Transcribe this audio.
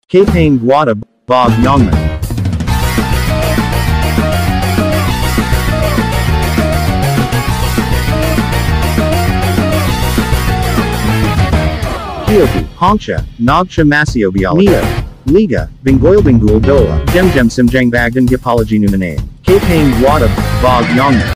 Kapang Guada Bog Yongman. Kyoku, Hongsha, Nagcha Masio Bialaga. Liga, Bengoil Bengul Dola, Jem Simjang Bagdan Gipology Numane. Kapang Guada Bog Yongman.